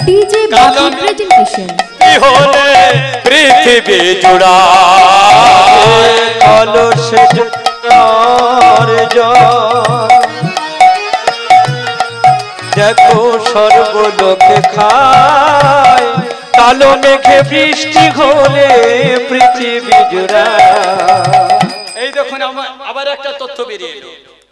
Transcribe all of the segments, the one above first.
DJ बाबू presentation होले पृथ्वी जुड़ा कलश और देखो सर्वलोके खाय कालो मेघे बृष्टि होले पृथ्वी जुड़ा। এই দেখুন আবার একটা তথ্য বেরিয়ে এলো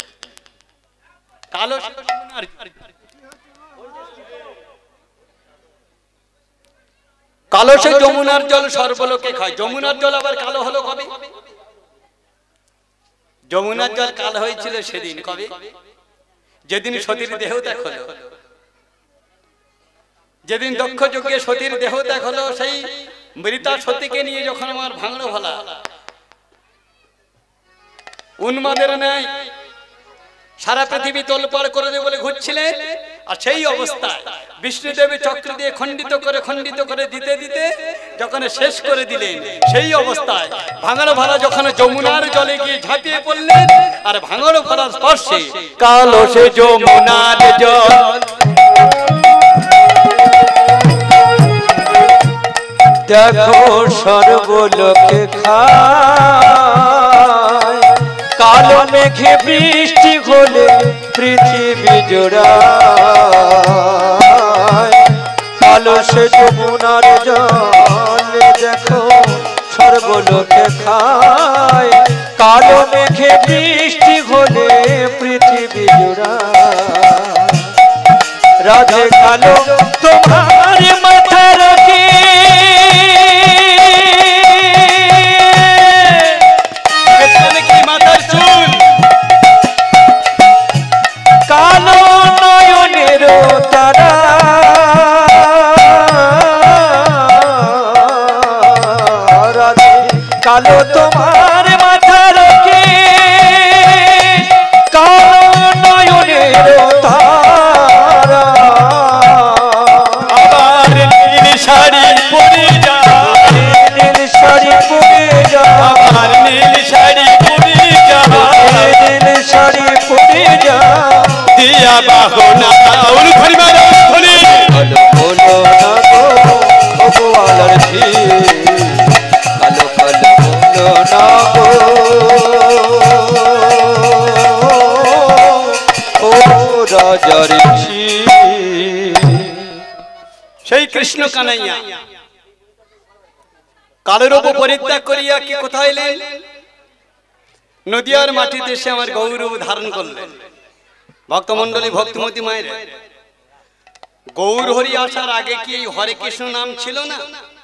কালসে যমুনার জল সর্বলোকে খায়। যমুনার জল আবার কালো হলো কবে? যমুনার জল কালো হয়েছিল সেদিন কবে? যেদিন সতীর দেহ ত্যাগ হলো, যেদিন দক্ষ যজ্ঞে সতীর দেহ ত্যাগ হলো, সেই মৃতা সতীকে নিয়ে যখন আমার ভাঙড়ো ভোলা উন্মাদের ন্যায় সারা পৃথিবী তোলপাড় করে দেবে বলে ঘুরছিলেন, আর সেই অবস্থায় বিষ্ণুদেবী চক্র দিয়ে খণ্ডিত করে দিতে দিতে যখন শেষ করে দিলেন, সেই অবস্থায় ভাঙড়ো ভোলা যখন যমুনার জলে গিয়ে ঝাঁপিয়ে পড়লেন, আর ভাঙড়ো ভোলার স্পর্শে কালো সে যমুনার জল দেখো সর্বলোকে খায় কালো মেঘে বৃষ্টি হলে পৃথিবী জোড়ায় কালো সে যমুনার জল দেখো সর্বলোকে খায় কালো মেঘে বৃষ্টি হলে পৃথিবী জোড়ায়। রাধে কালো তোমার মাথা রাখি মাথার চুল কালো নয়নের তারা রাধে কালো তোমার মাথা রাখি কালো নয়নের তারা আবার নীল শাড়ি পরে যা নীল শাড়ি পরে যা আবার নীল শাড়ি পরে যা নীল শাড়ি পরে যা দিয়া বাহনা উল ধরি মারা ধরি কালো বলো না গো ভগবানের ঝি কালো কালো বলো না গো ও রাজার ঝি। সেই কৃষ্ণ কানাইয়া কালের উপর পরিত্যাগ করিয়া কি কোথায় এলেন? নদিয়ার মাটিতে এসে আমার গৌরব ধারণ করলেন। ভক্তমন্ডলী ভক্তিমতী মায়ের গৌর হরি আসার আগে কি এই হরে কৃষ্ণ নাম ছিল না?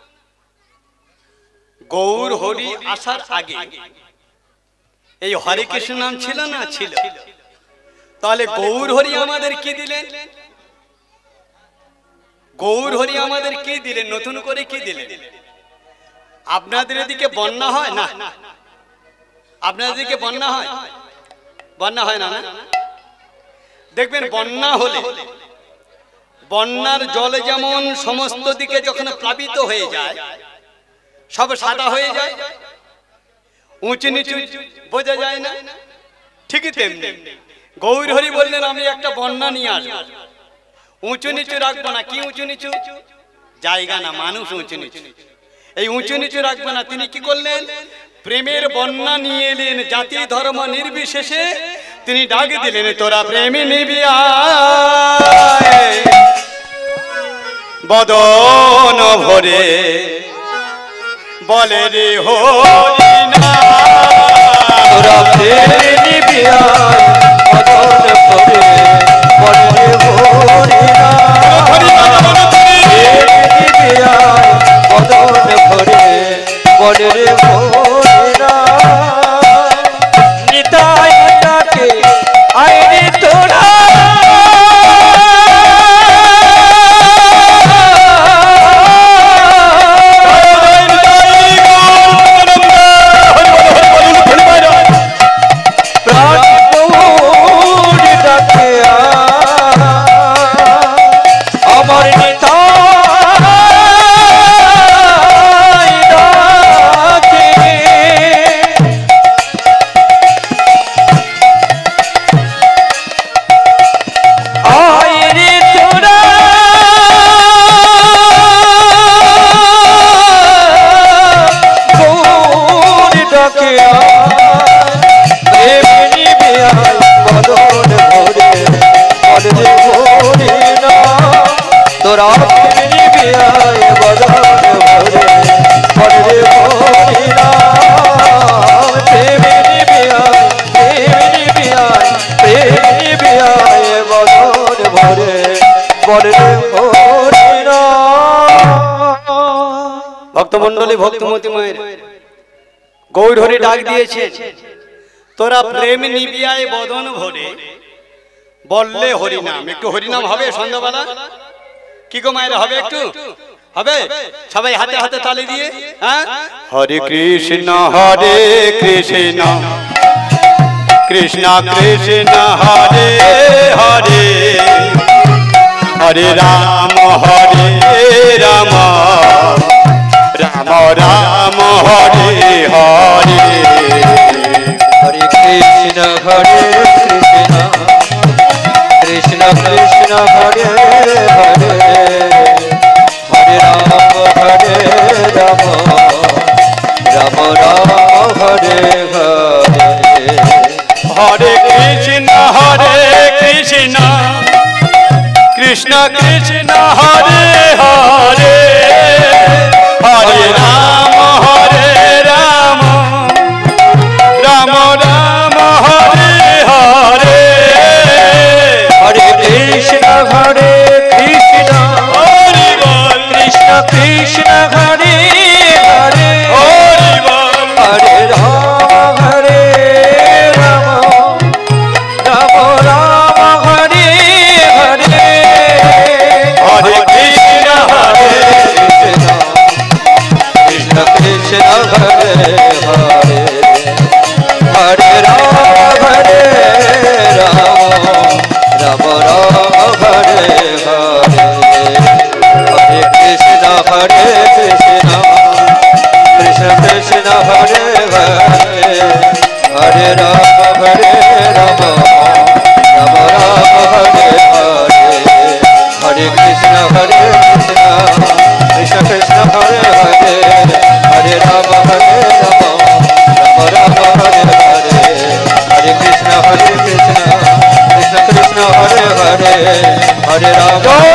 গৌর হরি আসার আগে এই হরে কৃষ্ণ নাম ছিল না? ছিল। তাহলে গৌর হরি আমাদের কি দিলেন? গৌর হরি আমাদের কি দিলেন? নতুন করে কি দিলেন? আপনাদের এদিকে বন্যা হয় না? আপনাদের এদিকে বন্যা হয়? বন্যা হয় না? দেখবেন বন্যা হলে বন্যার জলে যেমন সমস্ত দিকে যখন প্লাবিত হয়ে যায় সব সাদা হয়ে যায়, উঁচু নিচু বোঝা যায় না, ঠিকই তেমনি গৌর হরি বললেন আমি একটা বন্যা নিয়ে আসবো, উঁচু নিচু রাখবো না। কি উঁচু নিচু? জায়গা না, মানুষ উঁচু নিচু। এই উঁচু নিচু রাখবে না। তিনি কি করলেন? প্রেমের বন্যা নিয়ে এলেন, জাতি ধর্ম নির্বিশেষে তিনি ডাক দিলেন তোরা প্রেমে নিবি আয় বদন ভরে বলে রে হরি না তোরা প্রেমে নিবি আয় বদন ভরে বলে রে হরি না নিবি আয় বদন ভরে বলে রে হরি না নিতাই ডাকে আইনি তোরা প্রাণ মোরা প্রেমে বিয়ায় বদন ভরে বরে হরিনাম প্রেমে বিয়ায় প্রেমে বিয়ায় বদন ভরে বরে হরিনাম। ভক্তমণ্ডলী ভক্তমতী মায়ের গৌর হরি ডাক দিয়েছে, তোরা প্রেম নিবিয়ায় বদন ভরে বললে হরিনাম। একটু হরিনাম হবে সন্ধ্যাবেলা? কি গো মায়ের হবে? একটু হবে? সবাই হাতে হাতে তালি দিয়ে, হ্যাঁ, হরে কৃষ্ণ কৃষ্ণ কৃষ্ণ কৃষ্ণ হরে হরে হরে রাম রাম রাম রাম হরে হরে। হরে কৃষ্ণ কৃষ্ণ কৃষ্ণ হরে হরে হরে রাম রাম রাম রাম হরে হরে। হরে কৃষ্ণ কৃষ্ণ কৃষ্ণ কৃষ্ণ হরে হরে হরে রাম রাম রাম রাম হরে হরে। হরে কৃষ্ণ কৃষ্ণ হরি বল কৃষ্ণ কৃষ্ণ হরে হরে হরি বল হরে রাম রাম রাম হরে হরে। হরে কৃষ্ণ কৃষ্ণ কৃষ্ণ হরে হরে হরে রাম রাম রাম হরে হরে। হরে কৃষ্ণ কৃষ্ণ কৃষ্ণ হরে হরে হরে রাম রাম রাম রাম হরে হরে। হরে কৃষ্ণ কৃষ্ণ কৃষ্ণ হরে হরে হরে রাম রাম রাম হরে হরে। হরে কৃষ্ণ কৃষ্ণ কৃষ্ণ হরে হরে হরে রাম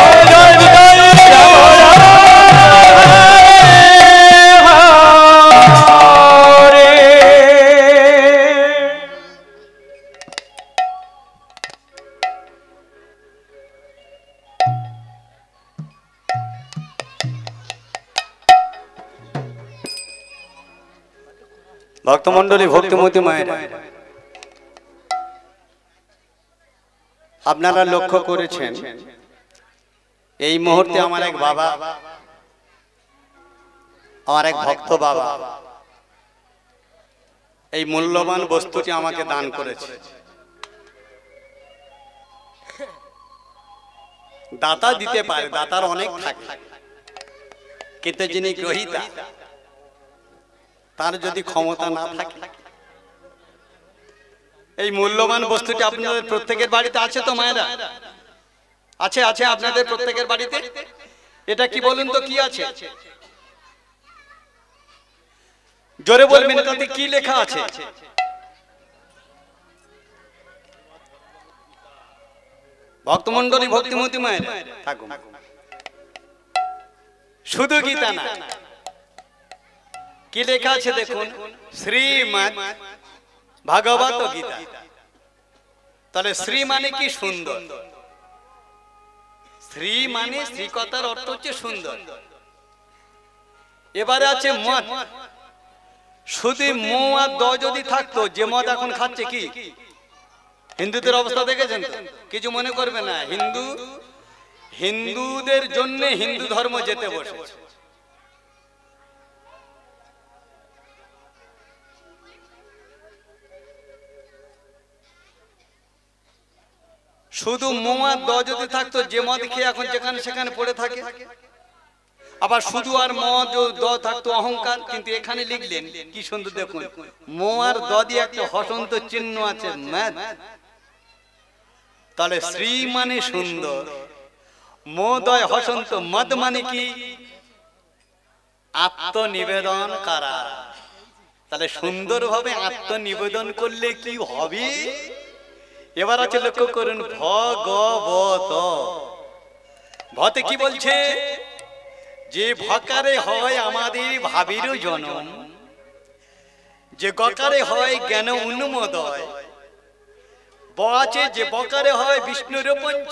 ভক্তমণ্ডলী ভক্তিমতী মায়ের, আপনারা লক্ষ্য করেছেন এই মুহূর্তে আমার এক বাবা, আমার এক ভক্ত বাবা এই মূল্যবান বস্তুটি আমাকে দান করেছে। দাতা দিতে পারে, দাতার অনেক থাকে, কিন্তু যিনি গ্রহীতা তার যদি ক্ষমতা না থাকে, এই মূল্যবান বস্তুটি আপনাদের প্রত্যেকের বাড়িতে আছে তো মায়েরা? আছে আছে আপনাদের প্রত্যেকের বাড়িতে। এটা কি বলুন তো, কি আছে? জোরে বলবেন, এটাতে কি লেখা আছে? ভক্তমণ্ডলী ভক্তিমতী মায়ের থাকুন, শুধু গীতা না, কি লেখা আছে দেখুন, শ্রীমদ্ ভাগবত গীতা। তাহলে শ্রী মানে কি? সুন্দর। শ্রী মানে শ্রী কথার অর্থ হচ্ছে সুন্দর। এবারে আছে মদ। শুধু মো আর দ যদি থাকতো, যে মদ এখন খাচ্ছে কি, হিন্দুদের অবস্থা দেখেছেন তো? কিছু মনে করবে না, হিন্দুদের জন্য হিন্দু ধর্ম যেতে বসেছে। শুধু মো আর দ যদি থাকতো, যে মদ খেয়ে এখন যেখানে সেখানে পড়ে থাকে। আবার শুধু আর মদ দ থাকতো অহংকার, কিন্তু এখানে লিখলেন কি সুন্দর দেখুন, মো আর দ দিয়ে একটা হসন্ত চিহ্ন আছে, ম্যাদ। তাহলে শ্রী মানে সুন্দর, মোদয় হসন্ত, মদ মানে কি? আত্মনিবেদন করা। তাহলে সুন্দরভাবে আত্মনিবেদন করলে কি হবে? এবার আছে লক্ষ্য করুন, ভগবত ভতে কি বলছে যে ভকারে হয় আমাদের ভাবির জনম, যে গকারে হয় জ্ঞান উন্মোদয়, ব আছে যে বকারে হয় বিষ্ণুর পঞ্চ,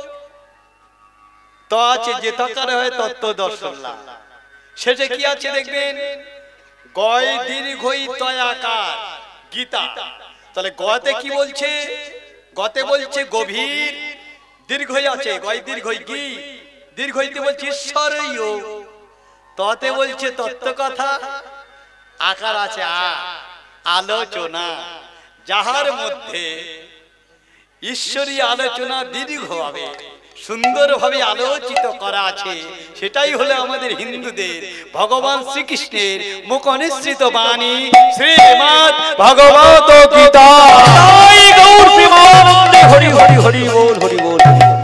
ত আছে যে তকারে হয় তত্ত্ব দর্শন লাভ। শেষে কি আছে দেখবেন, গয় দীর্ঘই তয়াকার গীতা। তাহলে গতে কি বলছে, গতে বলছে গভীর, দীর্ঘই আছে গয় দীর্ঘই গি, দীর্ঘইতে বলছে ঈশ্বরীয়, ততে বলছে তত্ত্ব কথা, আকার আছে আলোচনা, যাহার মধ্যে ঈশ্বরীয় আলোচনা দীর্ঘভাবে সুন্দরভাবে আলোচিত করা আছে, সেটাই হলো আমাদের হিন্দুদের ভগবান শ্রীকৃষ্ণের মুখ নিঃসৃত বাণী শ্রীমদ্ ভগবত গীতা। জয় গৌর প্রেমানন্দে হরি হরি হরি বল হরি বল।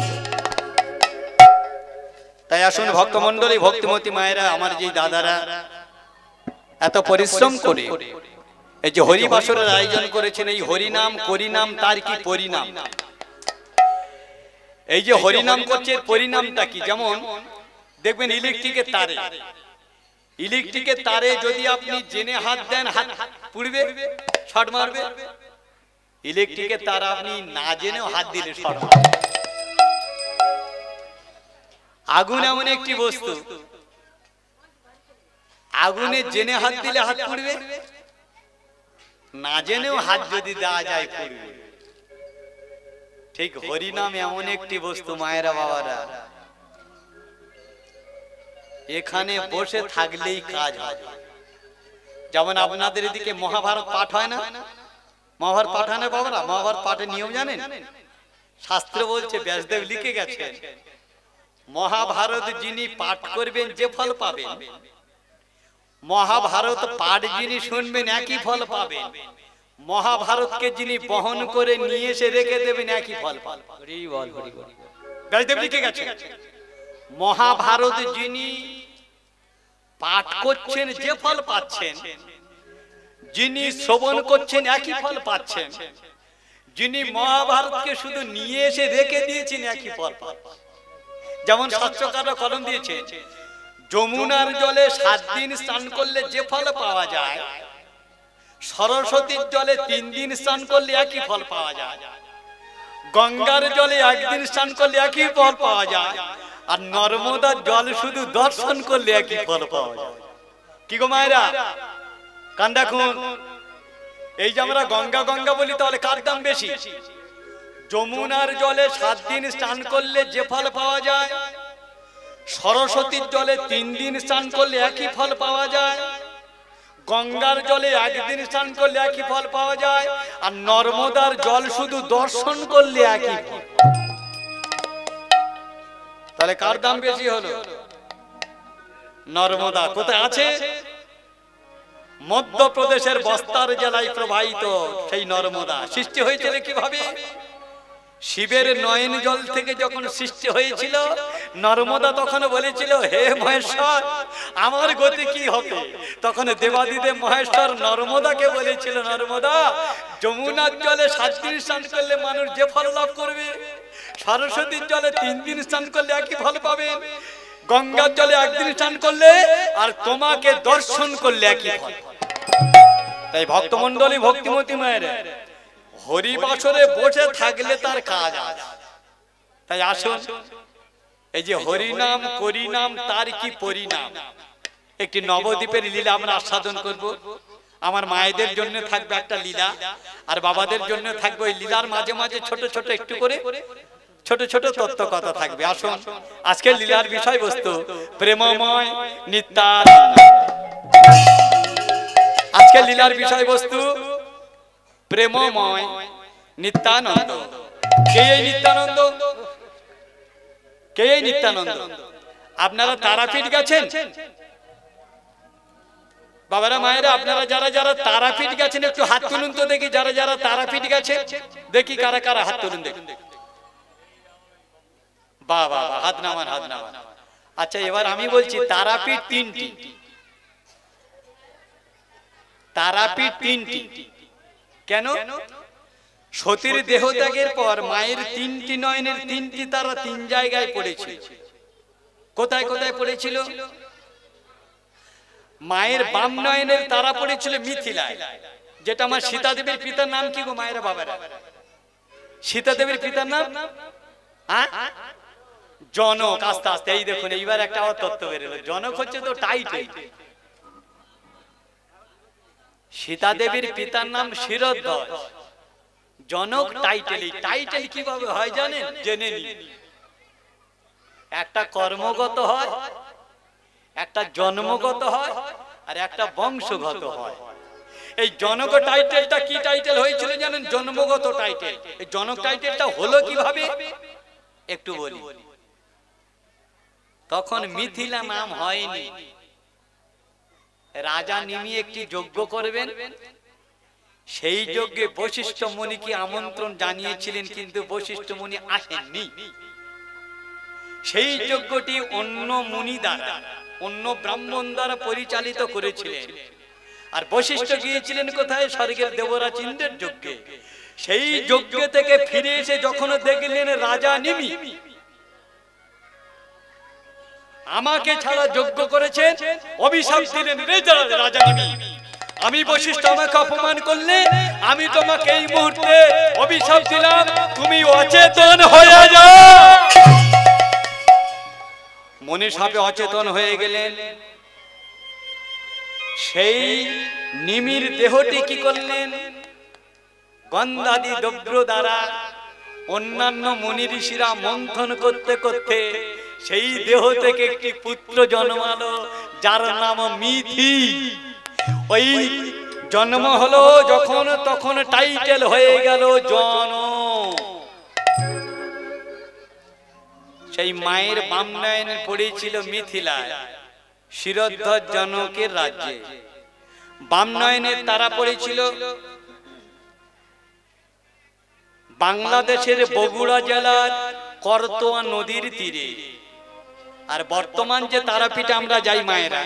তাই আসুন ভক্তমণ্ডলী, ভক্তিমতী মায়েরা, আমার যে দাদারা এত পরিশ্রম করে এই যে হরি বাসরের আয়োজন করেছেন, এই হরিনাম করিনাম তার কি পরিণাম, এই যে হরিনাম করছে এর পরিণামটা কি? যেমন দেখবেন ইলেকট্রিকের তারে, ইলেকট্রিকের তারে যদি আপনি জেনে হাত দেন হাত পুড়বে, শর্ট মারবে। ইলেকট্রিকের তার আপনি না জেনেও হাত দিলে শর্ট মারবে। আগুন এমন একটি বস্তু, আগুনে জেনে হাত দিলে হাত পুড়বে, না জেনেও হাত যদি দেওয়া যায় পুড়বে। ঠিক হরিনাম এমন একটি বস্তু মায়েরা বাবারা, এখানে বসে থাকলেই কাজ হয়। যেমন আপনাদের এদিকে মহাভারত পাঠ হয় না, মহাভারত পাঠ হয় না বাবারা? মহাভারত পাঠের নিয়ম জানেন? শাস্ত্র বলছে, ব্যাসদেব লিখে গেছেন, মহাভারত যিনি পাঠ করবেন যে ফল পাবেন, মহাভারত পাঠ যিনি শুনবেন একই ফল পাবেন, মহাভারতকে যিনি বহন করে নিয়ে এসে রেখে দেবেন একই ফল পাবেন। হরি বল হরি বল। ব্যাসদেব লিখে গেছেন, মহাভারত যিনি পাঠ করছেন যে ফল পাচ্ছেন, যিনি শ্রবণ করছেন একই ফল পাচ্ছেন, যিনি মহাভারতকে শুধু নিয়ে এসে রেখে দিয়েছেন একই ফল পাচ্ছেন। যেমন শাস্ত্রকাররা কলম দিয়েছে, যমুনার জলে 7 দিন স্নান করলে যে ফল পাওয়া যায়, সরস্বতীর জলে 3 দিন স্নান করলে একই ফল পাওয়া যায়, গঙ্গার জলে 1 দিন স্নান করলে একই ফল পাওয়া যায়, আর নর্মদার জল শুধু দর্শন করলে একই ফল পাওয়া যায়। কি গো মায়েরা, কান রাখুন। এই যে আমরা গঙ্গা গঙ্গা বলি, তাহলে কার দাম বেশি? যমুনার জলে 7 দিন স্নান করলে যে ফল পাওয়া যায়, সরস্বতীর জলে 3 দিন স্নান করলে একই ফল পাওয়া যায়, গঙ্গার জলে 1 দিন স্নান করলে একই ফল পাওয়া যায়, আর নর্মদার জল শুধু দর্শন করলে একই ফল। তাহলে কার দাম বেশি হলো? নর্মদা। কোথায় আছে? মধ্যপ্রদেশের বস্তার জেলায় প্রবাহিত সেই নর্মদা। সৃষ্টি হয়েছিল কিভাবে? শিবের নয়ন জল থেকে যখন সৃষ্টি হয়েছিল, নর্মদা তখন বলেছিল, হে মহেশ্বর, আমার গতি কি হবে? তখন দেবাদিদেব মহেশ্বর নর্মদাকে বলেছিল, নর্মদা, যমুনার জলে 7 দিন স্নান করলে মানুষ যে ফল লাভ করবে, সরস্বতীর জলে 3 দিন স্নান করলে একই ফল পাবে, গঙ্গার জলে 1 দিন স্নান করলে আর তোমাকে দর্শন করলে একই ফল। তাই ভক্তমণ্ডলী, ভক্তিমতী মায়ের, হরিবাসরে বসে থাকলে তার কাজ আছে। তাই আসুন, এই যে হরিনাম করিনাম তার কি পরিণাম, একটি নবদ্বীপের লীলা আমরা আস্বাদন করব। আমার মায়েদের জন্য থাকবে একটা লীলা, আর বাবাদের জন্য থাকবে ওই লীলার মাঝে মাঝে ছোট ছোট একটু করে ছোট ছোট তত্ত্ব কথা থাকবে। আসুন, আজকের লীলার বিষয়বস্তু প্রেমময় নিত্যানন্দ। আজকের লীলার বিষয়বস্তু প্রেমময় নিত্যানন্দ। কে এই নিত্যানন্দ? কে এই নিত্যানন্দ? আপনারা তারাপীঠ গেছেন? বাবারা মায়েরা, আপনারা যারা যারা তারাপীঠ গেছেন একটু হাত তুলুন তো দেখি। যারা যারা তারাপীঠ গেছে দেখি, কারা কারা হাত তুলুন দেখি। বাহ বাহ, হাত নামান, হাত নামান। আচ্ছা, এবার আমি বলছি তারাপীঠ 3টি। তারাপীঠ 3টি কেন? সতীর দেহত্যাগের পর মায়ের 3টি নয়নের 3টি তারা 3 জায়গায় পড়েছে। কোথায় কোথায় পড়েছিল? মায়ের বাম নয়নের তারা পড়েছিল মিথিলায়, যেটা আমার সীতা দেবীর পিতার নাম কি গো মায়েরা বাবারা? সীতা দেবীর পিতার নাম জনক। আস্তে আস্তে এই দেখুন এইবার একটা তত্ত্ব বেরোলো। জনক হচ্ছে তো টাইটেল। সীতা দেবীর পিতার নাম শিরোধ্বজ, জনক টাইটেল। এই টাইটেল কিভাবে হয় জানেন? জেনে নিন। একটা কর্মগত হয়, একটা জন্মগত হয়, আর একটা বংশগত হয়। এই জনক টাইটেলটা কি টাইটেল হয়েছিল জানেন? জন্মগত টাইটেল। এই জনক টাইটেলটা হলো কিভাবে একটু বলি। তখন মিথিলা নাম হয়নি। রাজা নিমি একটি যজ্ঞ করবেন, সেই যজ্ঞে বশিষ্ঠ মুনিকে আমন্ত্রণ জানিয়েছিলেন, কিন্তু বশিষ্ঠ মুনি আসেননি। সেই যজ্ঞটি অন্য মুনি দ্বারা, অন্য ব্রাহ্মণ দ্বারা পরিচালিত করেছিলেন। আর বশিষ্ঠ গিয়েছিলেন কোথায়? স্বর্গের দেবরাজ ইন্দ্রের যজ্ঞে। সেই যজ্ঞ থেকে ফিরে এসে যখন দেখলেন রাজা নিমি আমাকে ছাড়া যজ্ঞ করেছেন, অভিশাপ দিলেন, রাজা নিমি আমি বশিষ্ঠ আমাকে অপমান করলে, আমি তোমাকে এই মুহূর্তে অভিশাপ দিলাম, তুমি অচেতন হয়ে যাও। মনে সাপে অচেতন হয়ে গেলেন। সেই নিমির দেহটি কি করলেন? গন্ধাদি দ্রব্য দ্বারা অন্যান্য মুনি ঋষিরা মন্থন করতে করতে সেই দেহ থেকে একটি পুত্র জন্মালো, যার নাম মিথি। ওই জন্ম হলো যখন, তখন টাইটেল হয়ে গেল জনক। সেই মায়ের বাম নয়নে পড়েছিল মিথিলায়, শিরোধ্বজ জনকের রাজ্যে। বাম নয়নের তারা পড়েছিল বাংলাদেশের বগুড়া জেলার করতোয়া নদীর তীরে। আর বর্তমান যে তারাপীঠে আমরা যাই মায়েরা,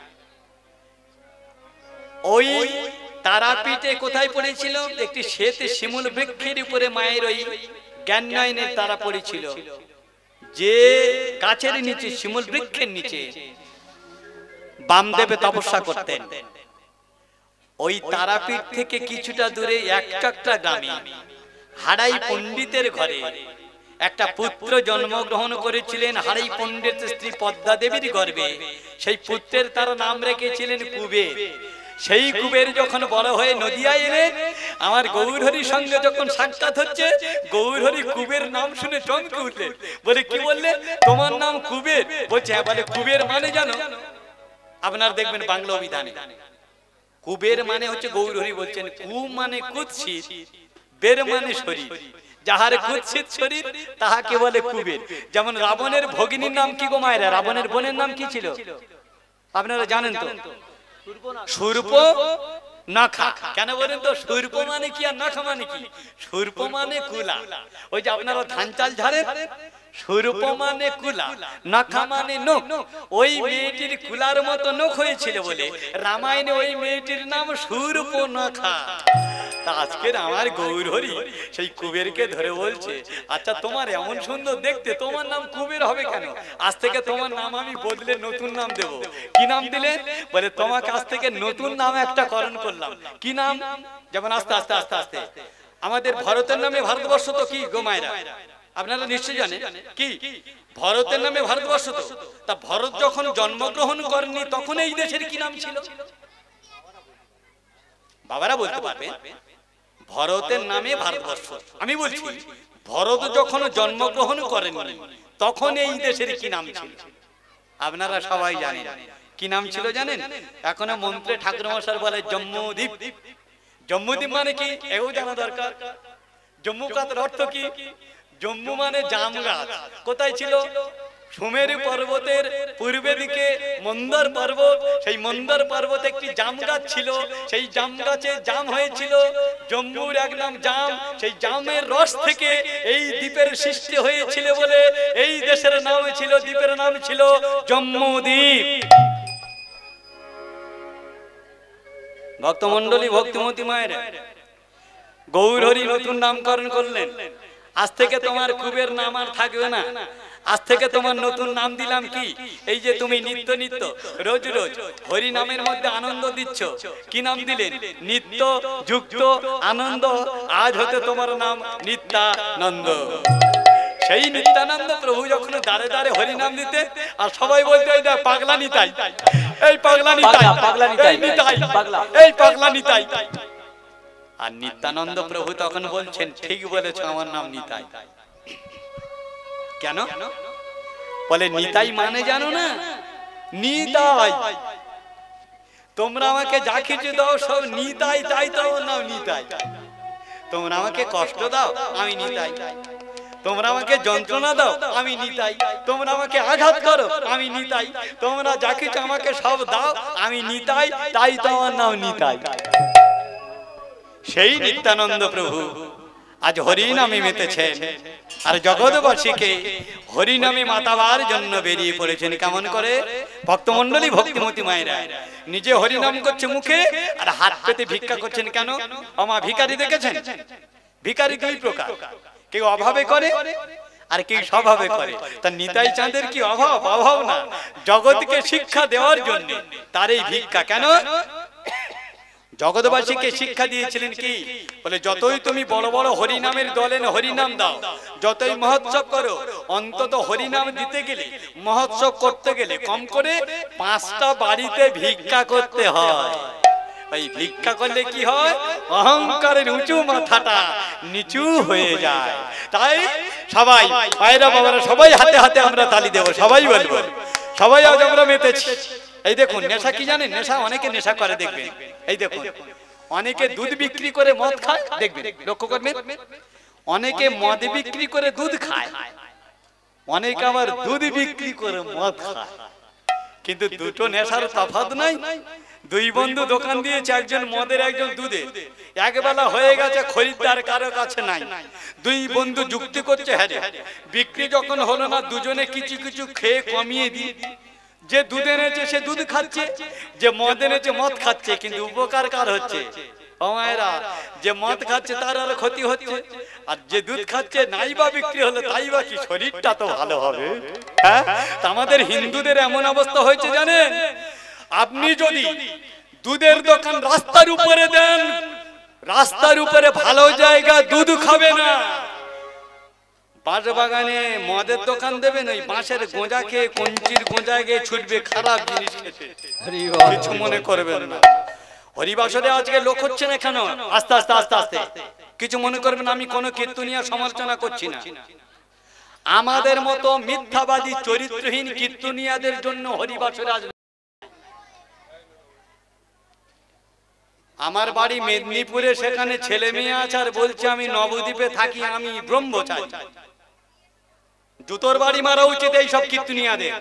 ওই তারাপীঠে কোথায় পড়েছিল? একটি শ্বেত শিমুল বৃক্ষের উপরে মায়ের ওই জ্ঞান নয়নের তারা পড়েছিল, যে গাছের নিচে, শিমুল বৃক্ষের নিচে বামদেবে তপস্যা করতেন। ওই তারাপীঠ থেকে কিছুটা দূরে একটা গ্রামে হাড়াই পণ্ডিতের ঘরে একটা পুত্র জন্মগ্রহণ করেছিলেন, হাড়াই পণ্ডিতের স্ত্রী পদ্মা দেবীর গর্ভে। সেই পুত্রের তার নাম রেখেছিলেন কুবের। সেই কুবের যখন বড় হয়ে নদিয়ায় এলেন, আমার গৌরহরির সঙ্গে যখন সাক্ষাৎ হচ্ছে, গৌরহরি কুবের নাম শুনে চমকে উঠলেন। বলে কি বললেন? তোমার নাম কুবের? বলছে হ্যাঁ। বলে কুবের মানে জানো? আপনার দেখবেন বাংলা অভিধানে কুবের মানে হচ্ছে, গৌরহরি বলছেন, কু মানে কুৎসিত, বের মানে শরীর। যাহার কুৎসিত শরীর তাহাকে বলে কুবের। যেমন রাবণের ভগিনীর নাম কি গো মায়েরা? রাবণের বোনের নাম কি ছিল আপনারা জানেন তো? শূর্পনখা। কেন বলেন তো? শূর্প মানে কি আর নখা মানে কি? শূর্প মানে কুলা। ওই যে আপনারা ধান চাল ঝাড়েন, শূর্প মানে কুলা, নখা মানে নখ। ওই মেয়েটির কুলার মতো নখ হয়েছিল বলে রামায়ণে ওই মেয়েটির নাম শূর্পনখা। তা আজকের আমার গৌরহরি সেই কুবেরকে ধরে বলছে, আচ্ছা তোমার এমন সুন্দর দেখতে, তোমার নাম কুবের হবে কেন? আজ থেকে তোমার নাম আমি বদলে নতুন নাম দেব। কি নাম দিলে? বলে তোমাকে আজ থেকে নতুন নাম একটা করণ করলাম। কি নাম? যেমন আস্তে আস্তে আস্তে আস্তে আমাদের ভারতের নামে ভারতবর্ষ তো কি গো মায়েরা? আপনারা নিশ্চয় জানেন কি ভারতের নামে ভারতবর্ষ তো। তা ভারত যখন জন্মগ্রহণ করেনি তখন এই দেশের কি নাম ছিল? বাবারা বলতে পারবেন। ভারতের নামে ভারতবর্ষ। আমি বলছি ভারত যখন জন্মগ্রহণ করেননি তখন এই দেশের কি নাম ছিল? আপনারা সবাই জানেন। কি নাম ছিল জানেন? এখনো মন্ত্রে ঠাকুরমশাই বলে জম্মুদ্বীপ। জম্মুদ্বীপ মানে কি এও জানা দরকার। জম্মু কথার অর্থ কি? জম্মু মানে জাম গাছ। কোথায় ছিল? সুমেরু পর্বতের পূর্বে দিকে মন্দর পর্বত। সেই মন্দর পর্বতে একটি জাম গাছ ছিল। সেই জাম গাছে জাম হয়েছিল। জম্মুর এক নাম জাম। সেই জামের রস থেকে এই দ্বীপের সৃষ্টি হয়েছিল বলে এই দেশের নাম ছিল, দ্বীপের নাম ছিল জম্মুদ্বীপ। ভক্তমণ্ডলী, ভক্তিমতী মায়েরা, গৌরহরি নতুন নামকরণ করলেন। আজ থেকে তোমার কুবের নাম আর থাকবে না। আজ থেকে তোমার নতুন নাম দিলাম কি, এই যে তুমি নিত্য নিত্য রোজ রোজ হরি নামের মধ্যে আনন্দ দিচ্ছ, কি নাম দিলেন? নিত্য যুক্ত আনন্দ। আজ হতে তোমার নাম নিত্যানন্দ। সেই নিত্যানন্দ প্রভু যখন দাঁড়ে দাঁড়ে হরি নাম দিতে, আর সবাই বলতে এই দেখ পাগলা নিতাই, এই পাগলা নিতাই, এই নিতাই, এই পাগলা নিতাই। আর নিত্যানন্দ প্রভু তখন বলছেন, ঠিক বলেছ, আমার নাম নিতাই। কেন? বলে নিতাই মানে জানো না? নিতাই। তোমরা আমাকে যা কিছু দাও সব নিতাই, তাই তো আমার নাম নিতাই। তোমরা আমাকে কষ্ট দাও, আমি নিতাই। তোমরা আমাকে যন্ত্রণা দাও, আমি নিতাই। তোমরা আমাকে আঘাত করো, আমি নিতাই। তোমরা যা কিছু আমাকে সব দাও, আমি নিতাই, তাই তো আমার নাম নিতাই। সেই নিত্যানন্দ প্রভু আজ হরি নামে মেতেছেন, আর জগৎবাসীকে হরি নামে মাতাবার জন্য বেরিয়ে পড়েছেন। কেমন করে? ভক্তমণ্ডলী, ভক্তিমতী মায়েরা নিজে হরি নাম করছে মুখে, আর হাত পেতে ভিক্ষা করছেন। কেন? আমা ভিখারি দেখেছেন? ভিখারি দুই প্রকার, কেউ অভাবে করে আর কেউ স্বভাবে করে। তার নিতাই চাঁদের কি অভাব? অভাব না, জগৎকে শিক্ষা দেওয়ার জন্য তার এই ভিক্ষা। কেন? জগৎবাসীকে শিক্ষা দিয়েছিলেন কি? বলে যতই তুমি বড় বড় হরিনামের দলে হরিনাম দাও, যতই মহোৎসব করো, অন্তত হরিনাম দিতে গেলে, মহোৎসব করতে গেলে কম করে 5টা বাড়িতে ভিক্ষা করতে হয়। এই ভিক্ষা করলে কি হয়? অহংকারের উঁচু মাথাটা নিচু হয়ে যায়। তাই সবাই মায়েরা বাবারা সবাই হাতে হাতে আমরা তালি দেব, সবাই বলবো, সবাই আজ আমরা মেতেছি। এই দেখুন নেশা কি জানেন? নেশা অনেকে নেশা করে, দেখবেন। এই দেখুন অনেকে দুধ বিক্রি করে মদ খায়, দেখবেন, লক্ষ্য করবেন। অনেকে মদ বিক্রি করে দুধ খায়, অনেকে আবার দুধ বিক্রি করে মদ খায়। কিন্তু দুটো নেশার তফাৎ নাই। দুই বন্ধু দোকান দিয়েছে, একজন মদের একজন দুধে। একবেলা হয়ে গেছে, খরিদ্দার কারো কাছে নাই। দুই বন্ধু যুক্তি করছে, হ্যাঁ বিক্রি যখন হলো না, দুজনে কিছু কিছু খেয়ে কমিয়ে দিই। যে দুধ এনেছে সে দুধ খাচ্ছে, যে মদ এনেছে মদ খাচ্ছে। কিন্তু উপকার কার হচ্ছে? মায়েরা, যে মদ খাচ্ছে তার আরো ক্ষতি হচ্ছে, আর যে দুধ খাচ্ছে নাই বা বিক্রি হলো, তাই বা কি শরীরটা তো ভালো হবে। হ্যাঁ, আমাদের হিন্দুদের এমন অবস্থা হয়েছে জানেন, আপনি যদি দুধের দোকান রাস্তার উপরে দেন, রাস্তার উপরে ভালো জায়গা দুধ খাবে না। বাঁশ বাগানে মদের দোকান দেবেন, ওই বাঁশের গোঁজা খেয়ে, কঞ্চির গোঁজা গিয়ে ছুটবে, খারাপ জিনিস খেতে। কিছু মনে করবেন না। হরিবাসরে আজকে লোক হচ্ছে না কেন? আস্তে আস্তে আস্তে আস্তে কিছু মনে করবেন, আমি কোনো কীর্তনিয়া সমালোচনা করছি না। আমাদের মতো মিথ্যাবাদী চরিত্রহীন কীর্তনিয়াদের জন্য হরিবাসরে আজ। আমার বাড়ি মেদিনীপুরে, সেখানে ছেলে মেয়ে আছে, আর বলছে আমি নবদ্বীপে থাকি, আমি ব্রহ্মচারী। জুতোর বাড়ি মারা উচিত এইসব কীর্তনিয়াদের।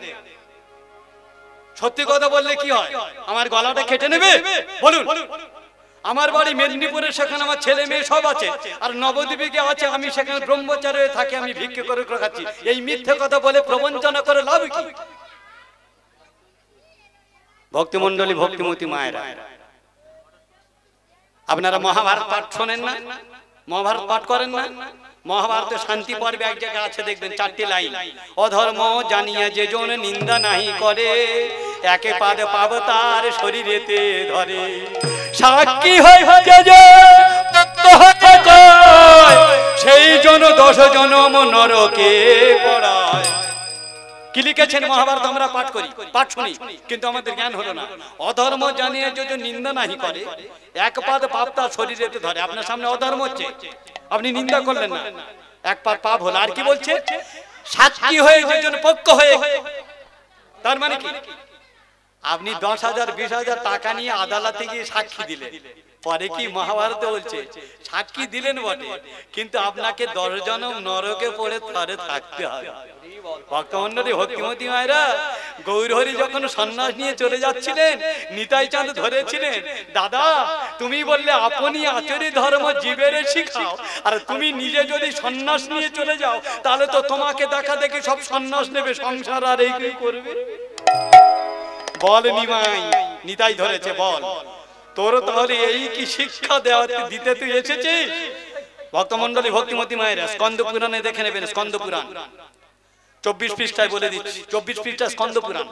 সত্যি কথা বললে কি হয়? আমার গলাটা কেটে নেবে? বলুন। আমার বাড়ি মেদিনীপুরে, সেখানে আমার ছেলে মেয়ে সব আছে, আর নবদ্বীপে আছে, আমি সেখানে ব্রহ্মচারী হয়ে থাকি, আমি ভিক্ষে করে খাচ্ছি। এই মিথ্যে কথা বলে প্রবঞ্চনা করে লাভ কি? ভক্তিমণ্ডলী, ভক্তিমতী মায়েরা, আপনারা মহাভারত পাঠ শোনেন না? মহাভারত পাঠ করেন না? মহাভারতে শান্তি পর্বে এক জায়গায় আছে, দেখবেন 4টি লাইন। অধর্ম জানিয়া যে জন নিন্দা নাহি করে, একে পাদে পাব তার শরীরেতে ধরে। সাক্ষী হইছে যে সেই জন 10 জনম নরকে পড়ায়। কি লিখেছেন মহাভারত? আমরা পাঠ করি, পাঠ শুনি, কিন্তু আমাদের জ্ঞান হলো না। অধর্ম জানিয়ে যদি নিন্দা নাহি করে, এক পাদ পাপ তার শরীরেতে ধরে। আপনার সামনে অধর্ম হচ্ছে, আপনি নিন্দা করলেন না, এক পাদ পাপ হলো। আর কি বলছে? সাক্ষী হয়ে যেজন পক্ষ হয়ে, তার মানে কি? আপনি 10,000 20,000 টাকা নিয়ে আদালতে গিয়ে সাক্ষী দিলেন, পরে কি মহাভারতে বলছে সাক্ষী দিলেন বটে, কিন্তু আপনাকে 10 জনম নরকে পড়ে থরে থাকতে হবে। ভক্তমণ্ডলী, ভক্তিমতী মায়েরা, গৌরহরি যখন সন্ন্যাস নিয়ে চলে যাচ্ছিলেন, নিতাই চাঁদ ধরেছিলেন, দাদা তুমি বললে আপনি আচরি ধর্ম জীবের শিখাও, আর তুমি নিজে যদি সন্ন্যাস নিয়ে চলে যাও, তাহলে তো তোমাকে দেখা দেখি সব সন্ন্যাস নেবে, সংসার আর এই করবে। বল নিমাই, নিতাই ধরেছে, বল তোর তাহলে এই কি শিক্ষা দেওয়া দিতে তুই এসেছিস? ভক্তমণ্ডলী, ভক্তিমতী মায়েরা, স্কন্দ পুরাণে দেখে নেবেন, স্কন্দ পুরাণ 24 পৃষ্ঠায় বলে দিচ্ছি, 24 পৃষ্ঠা স্কন্দ পুরাণ।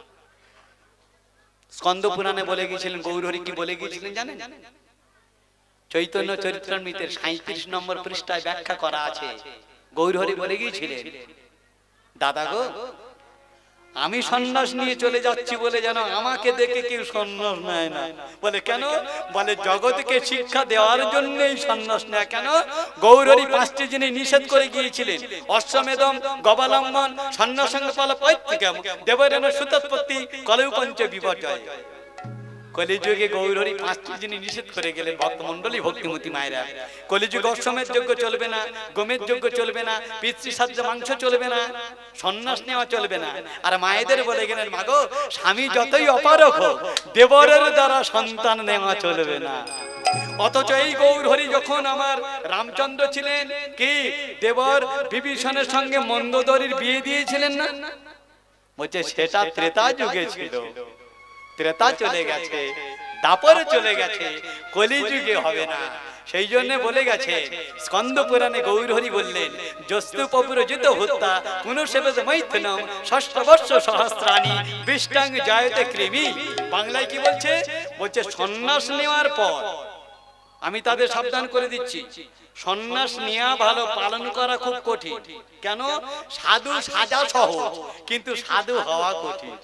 স্কন্দ পুরাণে বলে গিয়েছিলেন, গৌরহরি কি বলে গিয়েছিলেন জানেন? চৈতন্য চরিত্রামৃতের 37 নম্বর পৃষ্ঠায় ব্যাখ্যা করা আছে। গৌরহরি বলে গিয়েছিলেন, দাদা গো, আমি সন্ন্যাস নিয়ে চলে যাচ্ছি বলে যেন আমাকে দেখে কেউ সন্ন্যাস নেয় না। বলে কেন? বলে জগৎকে শিক্ষা দেওয়ার জন্যই সন্ন্যাস নেয়। কেন? গৌরহরি 5টি জিনিস নিষেধ করে গিয়েছিলেন, অশ্বমেধম, গবালম্বন, সন্ন্যাসঙ্গপাল পৈতৃকম, দেবরেণ সুতোৎপত্তি, কলৌ পঞ্চ বিপর্যয়। কলিযুগে গৌরহরি 5টি জিনিস নিষেধ করে গেলেন। ভক্তমণ্ডলী, ভক্তিমতী মায়েরা, কলিযুগে অশ্বমেধ যজ্ঞ চলবে না, গোমেধ যজ্ঞ চলবে না, পিতৃশ্রাদ্ধ মাংস চলবে না, সন্ন্যাস নেওয়া চলবে না। আর মায়েদের বলে গেলেন, মাগো, স্বামী যতই অপারক হোক, দেবরের দ্বারা সন্তান নেওয়া চলবে না। অথচ এই গৌরহরি যখন আমার রামচন্দ্র ছিলেন, কি দেবর বিভীষণের সঙ্গে মন্দোদরীর বিয়ে দিয়েছিলেন না? বলছে সেটা ত্রেতা যুগে ছিল, ত্রেতা চলে গেছে, দাপর চলে গেছে, কলিযুগে হবে না। সেই জন্য বলে গেছে স্কন্দ পুরাণে, গৌরহরি বললেন, যস্তু পপুরজিত হত্যা পুনঃসেবেদ মৈথুনম ষষ্ঠ বর্ষ সহস্রাণি বিষ্টাং জায়তে কৃমি। বাংলায় কি বলছে? বলছে সন্ন্যাস নেওয়ার পর, আমি তাদের সাবধান করে দিচ্ছি, সন্ন্যাস নেওয়া ভালো, পালন করা খুব কঠিন। কেন? সাধু সাজা সহজ, কিন্তু সাধু হওয়া কঠিন।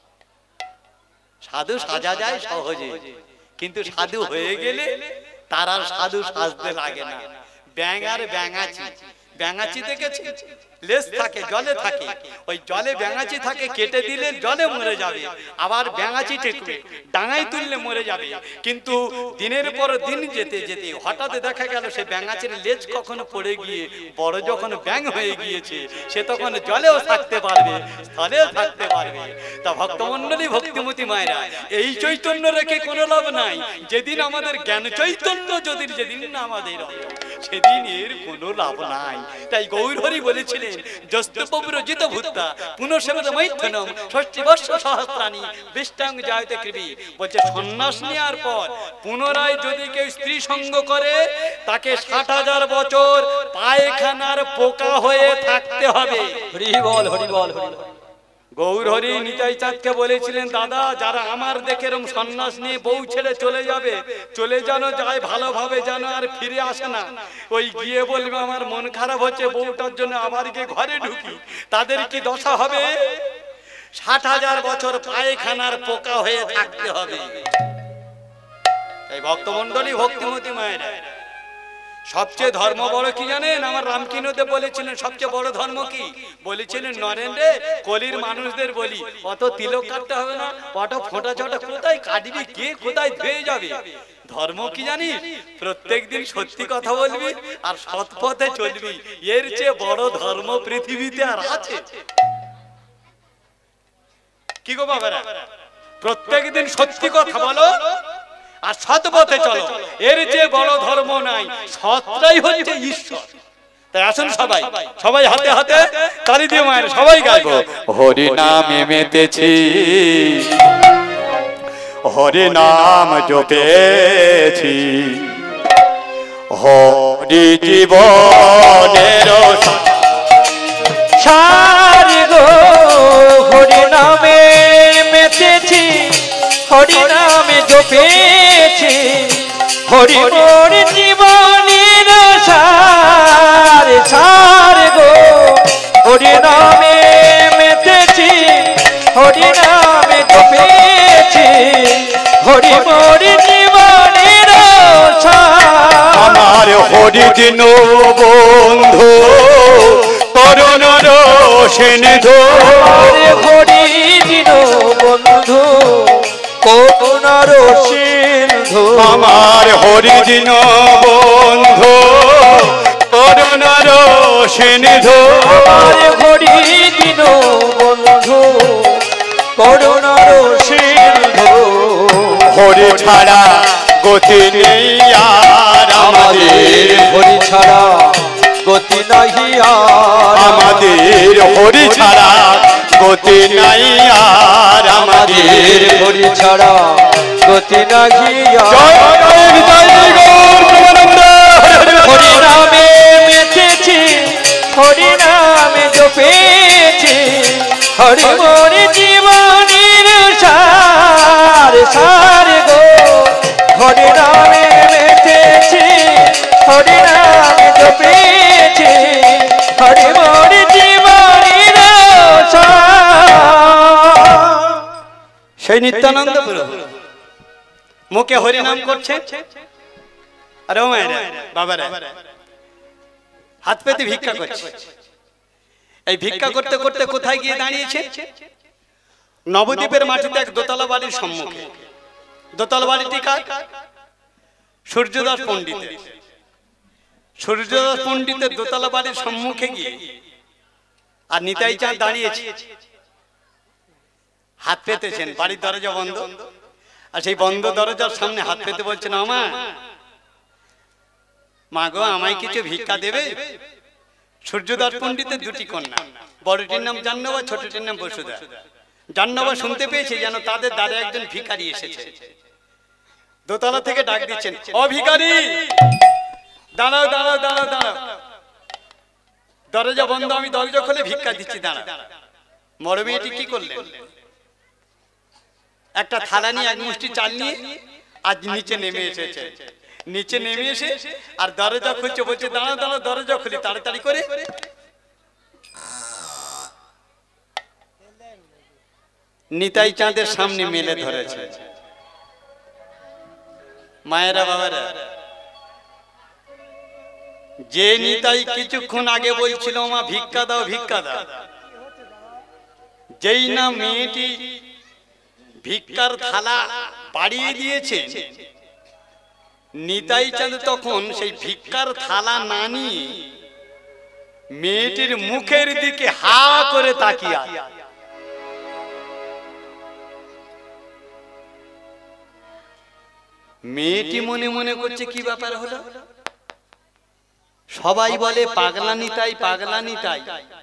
সাধু সাজা যায় সহজে, কিন্তু সাধু হয়ে গেলে তার আর সাধু সাজতে লাগে না। ব্যাঙ আর ব্যাঙাচি, ব্যাঙাচি দেখেছি লেজ থাকে, জলে থাকে, ওই জলে ব্যাঙাচি থাকে, কেটে দিলে জলে মরে যাবে, আবার ব্যাঙাচি টেকবে, ডাঙায় তুললে মরে যাবে। কিন্তু দিনের পর দিন যেতে যেতে হঠাৎ দেখা গেল সে ব্যাঙাচির লেজ কখনো পড়ে গিয়ে বড় যখন ব্যাঙ হয়ে গিয়েছে, সে তখন জলেও থাকতে পারবে, স্থলেও থাকতে পারবে। তা ভক্তমণ্ডলী, ভক্তিমতী মায়েরা, এই চৈতন্য রেখে কোনো লাভ নাই। যেদিন আমাদের জ্ঞান চৈতন্য যেদিন না আমাদের, সেদিন এর কোনো লাভ নাই। তাই গৌরহরি বলেছিলেন, যস্তু পপুরজিত ভূতা পুনঃসেবেদ মৈথুনম ষষ্ঠী বর্ষ সহস্রাণি বিষ্টাং জায়তে কৃমি। বলছে সন্ন্যাস নেওয়ার পর পুনরায় যদি কেউ স্ত্রী সঙ্গ করে, তাকে 60,000 বছর পায়খানার পোকা হয়ে থাকতে হবে। হরি বল, হরি বল, হরি বল। গৌরহরি নিতাই চাঁদকে বলেছিলেন, দাদা, যারা আমার দেখে এরকম সন্ন্যাস নিয়ে বউ ছেড়ে চলে যাবে, চলে জানো যায় ভালোভাবে, জানো আর ফিরে আসে না, ওই গিয়ে বলবে আমার মন খারাপ হচ্ছে বউটার জন্য, আবার গিয়ে ঘরে ঢুকি, তাদের কি দশা হবে? 60,000 বছর পায়খানার পোকা হয়ে থাকতে হবে। এই ভক্তমণ্ডলী, ভক্তিমতী মায়েরা, সবচেয়ে ধর্ম বড় কি জানেন? আমার রামকৃষ্ণদেব বলেছিলেন সবচেয়ে বড় ধর্ম কি? বলেছিলেন, নরেন্দ্রে, কলির মানুষদের বলি, অত তিলক কাটতে হবে না, অত ফোঁটা চটা কোথায় কাটবি, কে কোথায় ধুয়ে যাবে। ধর্ম কি জানিস? প্রত্যেকদিন সত্যি কথা বলবি আর সৎ পথে চলবি। এর চেয়ে বড় ধর্ম পৃথিবীতে আর আছে কি গো বাবারা? প্রত্যেকদিন সত্যি কথা বলো আর সৎ পথে চলো, এর চেয়ে বড় ধর্ম নাই। সৎটাই হচ্ছে ঈশ্বর। তাই আসুন সবাই, সবাই হাতে হাতে তালি দিয়ে মায়ের সবাই গাইবো, হরি নামে মেতেছি, হরি নাম জপেছি, হরি জীবনের সার গো, হরি নামে মেতেছি, হরি নামে জপেছি, হরি মোর জীবনের সার, সার গো, হরি নামে মেতেছি, হরি নামে জপেছি, হরি মোর জীবনের সার। আমার হরি দিন বন্ধু তরুণ সিন্ধু, হরি দিন বন্ধু করুণার সিন্ধু, আমার হরিদিন বন্ধু করুণার সিন্ধু, আমার হরিদিন বন্ধু করুণার সিন্ধু। হরি ছাড়া গতি নেই আর আমাদের, হরি ছাড়া গতি নাই আর আমাদের, হরি ছাড়া গতি নাই আর আমাদের, হরি ছাড়া গতি নাই আর। হরি নামে মেতেছি, হরি নামে জপেছি, হরি মোর জীবনের সার সার গো হরি নামে মেতেছি হরি নামে জপেছি হরি মোর জীবনের সার। সেই নিত্যানন্দ প্রভু মুখে হরি নাম করছে, আর ও মায়েরা বাবারা হাত পেতে ভিক্ষা করছে। এই ভিক্ষা করতে করতে কোথায় গিয়ে দাঁড়িয়েছে? নবদ্বীপের মাটিতে এক দোতলা বাড়ির সম্মুখে। দোতলা বাড়িটি কার? সূর্যদাস পণ্ডিতের। সূর্যদাস পণ্ডিতের দোতলা বাড়ির সম্মুখে গিয়ে আর নিতাই চাঁদ দাঁড়িয়েছে, হাত পেতেছেন। বাড়ির দরজা বন্ধ, আর সেই বন্ধ দরজার সামনে হাত পেতে বলছেন, আমা মা গো আমায় কিছু ভিক্ষা দেবে? সূর্যদাস পণ্ডিতের দুটি কন্যা, বড়টির নাম জাহ্নবা, ছোটটির নাম বসুধা। জাহ্নবা শুনতে পেয়েছে যেন তাদের দ্বারে একজন ভিখারি এসেছে। দোতলা থেকে ডাক দিচ্ছেন, ও ভিখারি দাঁড়াও দাঁড়াও দাঁড়াও দাঁড়াও, দরজা বন্ধ, আমি দরজা খুলে ভিক্ষা দিচ্ছি, দাঁড়া। বড় মেয়েটি কি করলেন? একটা থালা নিয়ে এক মুষ্টি চাল নিয়ে আজ নিচে নেমে এসেছে। নিচে নেমে এসে আর দরজা খুলছে, বলছে দাঁড়াও দাঁড়াও দরজা খুলি তাড়াতাড়ি করে। নিতাই চাঁদের সামনে মেলে ধরেছে। মায়েরা বাবারা, যে নিতাই কিছুক্ষণ আগে বলছিল মা ভিক্ষা দাও ভিক্ষা দাও, যেই না মেয়েটি ভিক্ষার থালা বাড়িয়ে দিয়েছে, নিতাই চাঁদ তখন সেই ভিক্ষার থালা না নিয়ে মেয়েটির মুখের দিকে হা করে তাকিয়ে। মেয়েটি মনে মনে করছে কি ব্যাপার হলো? সবাই বলে পাগলা নিতাই পাগলা নিতাই,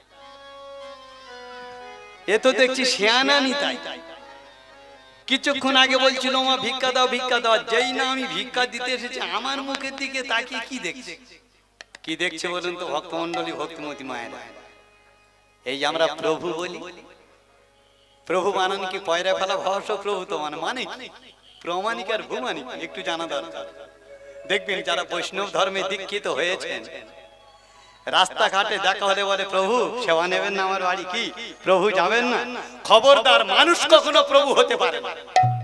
এ তো দেখছি শিয়ানা নিতাই। কিছুক্ষণ আগে বলছিল মা ভিক্ষা দাও ভিক্ষা দাও, যেই না আমি ভিক্ষা দিতে এসেছি আমার মুখের দিকে তাকিয়ে কি দেখছে? কি দেখছে বলুন তো ভক্তমন্ডলী, ভক্তিমতী মায়েরা? এই যে আমরা প্রভু বলি, প্রভু মানেন কি পয়রা ফেলা ভরস? প্রভু তো মানে কি? প্রমাণিক আর ভূমানিক একটু জানা দরকার। দেখবেন যারা বৈষ্ণব ধর্মে দীক্ষিত হয়েছেন, রাস্তাঘাটে দেখা হলে বলে প্রভু সেবা নেবেন না আমার বাড়ি, কি প্রভু যাবেন না? খবরদার, মানুষ কখনো প্রভু হতে পারে না।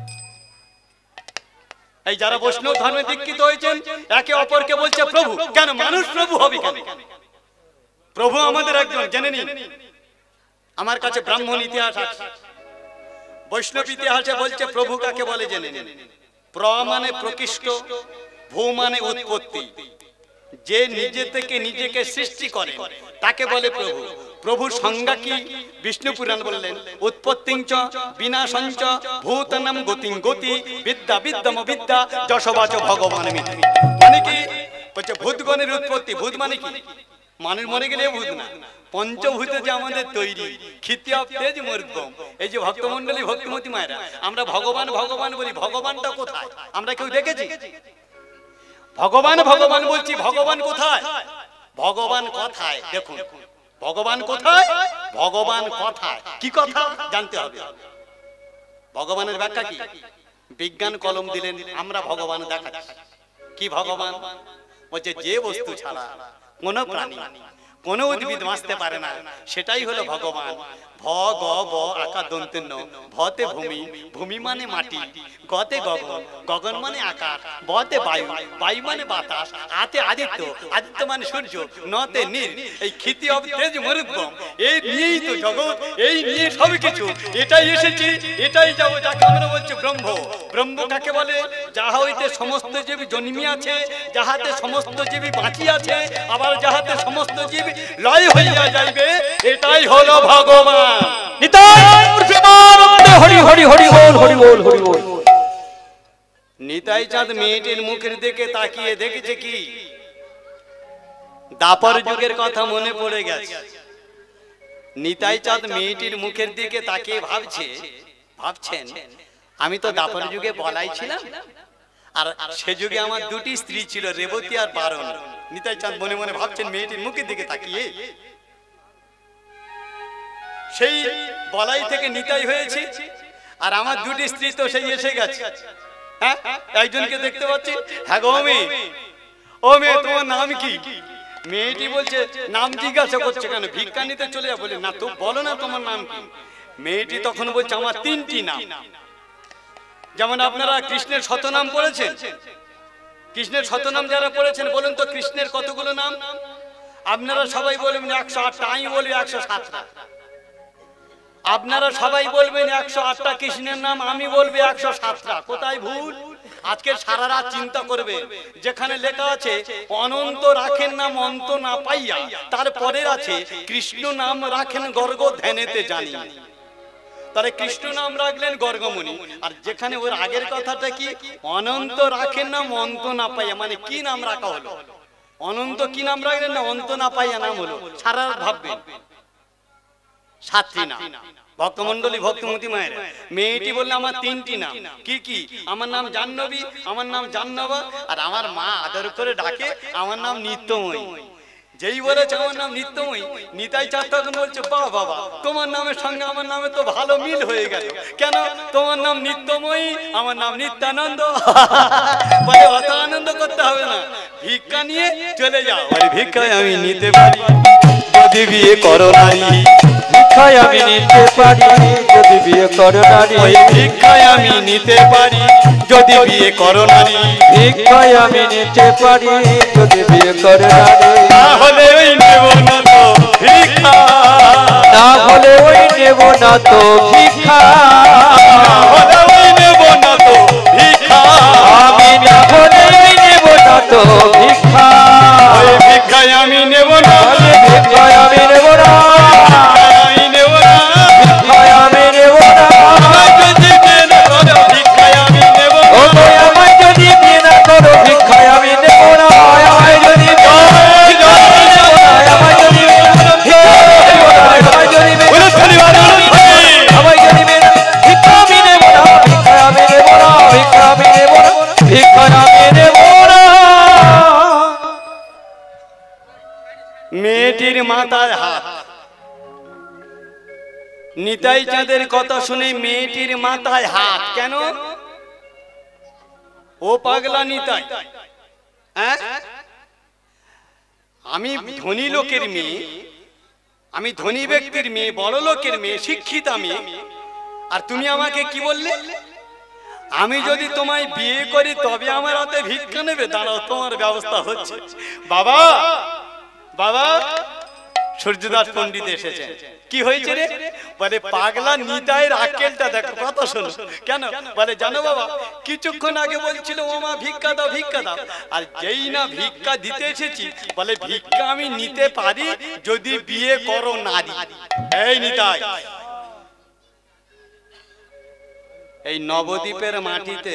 এই যারা বৈষ্ণব ধর্মে দীক্ষিত হয়েছেন একে অপরকে বলছে প্রভু, কেন মানুষ প্রভু হবে কেন? প্রভু আমাদের একজন, জেনে নিন। আমার কাছে ব্রাহ্মণ ইতিহাস আছে, বৈষ্ণব ইতিহাসে বলছে প্রভু কাকে বলে জেনে নিন। প্র মানে প্রকৃষ্ট, ভূ মানে উৎপত্তি, যে নিজে থেকে নিজেকে সৃষ্টি করে তাকে বলে প্রভু। প্রভু সংজ্ঞা কি? বিষ্ণু পুরাণ বললেন উৎপত্তিঞ্চ বিনাশঞ্চ ভূতনম গতিং গতি বিদ্যা বিদ্যম বিদ্যা যশবাচ ভগবান মিতি। মানে কি? বলছে ভূতগণের উৎপত্তি। ভূত মানে কি? মানুষ মরে গেলে ভূত না, পঞ্চভূত যে আমাদের তৈরি, ক্ষিতি অব তেজ মূর্ধম। এই যে ভক্তমন্ডলী ভক্তিমতী মায়েরা, আমরা ভগবান ভগবান বলি, ভগবানটা কোথায় আমরা কেউ দেখেছি? ভগবান ভগবান বলছি, ভগবান কোথায়? ভগবান কথায়। দেখুন ভগবান কোথায়? ভগবান কথায়। কি কথা জানতে হবে। ভগবানের ব্যাখ্যা কি? বিজ্ঞান কলম দিলেন, আমরা ভগবান দেখাচ্ছি। কি ভগবান? বলছে যে বস্তু ছাড়া কোন প্রাণী কোন উদ্ভিদ বাঁচতে পারে না, সেটাই হলো ভগবান। ভ গ ব আকার দন্তের ন, ভতে ভূমি, ভূমি মানে মাটি, গতে গগন, গগন মানে আকাশ, বতে বায়ু, বায়ু মানে বাতাস, আতে আদিত্য, আদিত্য মানে সূর্য, নতে নীল। এই ক্ষিতি অব তেজ মরুদ্গম, এই নিয়েই তো জগৎ, এই নিয়ে সব কিছু। এটাই এসেছি, এটাই যাবো, যাকে আমরা বলছি ব্রহ্ম। ব্রহ্ম কাকে বলে? যাহা হইতে সমস্ত জীব জন্মি আছে, যাহাতে সমস্ত জীবী বাঁচি আছে, আবার যাহাতে সমস্ত জীব লয় হইয়া যাইবে, এটাই হলো ভগবান। নিতাই চাঁদ মেয়েটির মুখের দিকে তাকিয়ে দেখেছে কি? দাপর যুগের কথা মনে পড়ে গেছে। নিতাই চাঁদ মেয়েটির মুখের দিকে তাকিয়ে ভাবছেন আমি তো দাপর যুগে বলাই ছিলাম, আর সে যুগে আমার দুটি স্ত্রী ছিল, রেবতী আর বারণ। নিতাই চাঁদ মনে মনে ভাবছেন মেয়েটির মুখের দিকে তাকিয়ে। সেই বলাই থেকে নিতাই হয়েছি, আর আমার দুটি স্ত্রী তো সেই এসে গেছে। হ্যাঁ, একজনকে দেখতে পাচ্ছি। হ্যাঁ গো মেয়ে, ও মেয়ে তোমার নাম কি? মেয়েটি বলছে নাম জিজ্ঞাসা করছে কেন, ভিক্ষা নিতে চলে যা। বলে না তো বলো না তোমার নাম কি। মেয়েটি তখন বলছে আমার তিনটি নাম। যেমন আপনারা কৃষ্ণের শতনাম পড়েছেন, কৃষ্ণের শতনাম যারা পড়েছেন বলুন তো কৃষ্ণের কতগুলো নাম? আপনারা সবাই বলবেন 108টা, আমি বলি 107টা। আপনারা সবাই বলবেন 108টা কৃষ্ণের নাম, আমি বলবো 107টা। কোথায় ভুল? আজকে সারা রাত চিন্তা করবে। যেখানে লেখা আছে অনন্ত রাখেন নাম অন্ত না পাইয়া, তারপরে আছে কৃষ্ণ নাম রাখেন গর্গ ধ্যানেতে জানি। তাহলে কৃষ্ণ নাম রাখলেন গর্গমুনি, আর যেখানে ওর আগের কথাটা কি অনন্ত রাখেন নাম অন্ত না পাইয়া, মানে কি নাম রাখা হলো? অনন্ত কি নাম রাখলেন না অন্ত না পাইয়া নাম হলো। সারা রাত ভাববেন। সাতটি নাম। ভক্তমন্ডলী, ভক্তমতী মায়ের, মেয়েটি বললে আমার তিনটি নাম। কি কি? আমার নাম জাহ্নবী, আমার নাম জাহ্নবা, আর আমার মা আদর করে ডাকে আমার নাম নিত্যময়ী। যেই বলেছে আমার নাম নিত্যময়ী, নিতাই চাঁদ তখন বলছে বাহ বাবা, তোমার নামের সঙ্গে আমার নামে তো ভালো মিল হয়ে গেল। কেন? তোমার নাম নিত্যময়ী, আমার নাম নিত্যানন্দ। বলে অত আনন্দ করতে হবে না, ভিক্ষা নিয়ে চলে যাও। বলে ভিক্ষায় আমি নিতে পারি যদি বিয়ে করো নারী, ভিক্ষায় আমি নিতে পারি যদি বিয়ে করো নারী, ওই ভিক্ষায় আমি নিতে পারি যদি বিয়ে করো নারী, ভিক্ষায় আমি নিতে পারি যদি বিয়ে করো নারী, তাহলে ওই নেব না তো ভিক্ষা, না হলে ওই নেব না তো ভিক্ষা, তাহলে ওই নেব না তো ভিক্ষা, আমি না হলে ওই নেব না তো ভিক্ষা, ওই ভিক্ষায় আমি নেব না, ভিক্ষায় আমি নেব না, আমি নেব না, ভিক্ষায় আমি নেব না, আমায় যদি বিয়ে না করো ভিক্ষায় আমি নেব না, ও গো আমায় যদি বিয়ে না করো ভিক্ষায় আমি নেব না, আমায় যদি মেয়েটির মাথায় হাত। নিতাই চাঁদের কথা শুনে মেয়েটির মাথায় হাত। কেন? ও পাগলা নিতাই। হ্যাঁ, আমি ধনী লোকের মেয়ে, আমি ধনী ব্যক্তির মেয়ে, বড় লোকের মেয়ে, শিক্ষিতা মেয়ে, আর তুমি আমাকে কি বললে? আমি যদি তোমায় বিয়ে করি তবে আমার হাতে ভিক্ষা নেবে? দাঁড়াও, তোমার ব্যবস্থা হচ্ছে। বাবা বাবা, সূর্যদাস পণ্ডিত এসেছে। কি হয়েছে রে? বলে পাগলা নিতাইয়ের আক্কেলটা দেখো, কথা শোনো। কেন? বলে জানো বাবা, কিছুক্ষণ আগে বলছিল ও মা ভিক্ষা দাও ভিক্ষা দাও, আর যেই না ভিক্ষা দিতে এসেছি বলে ভিক্ষা আমি নিতে পারি যদি বিয়ে করো নারী। এই নিতাই, এই নবদ্বীপের মাটিতে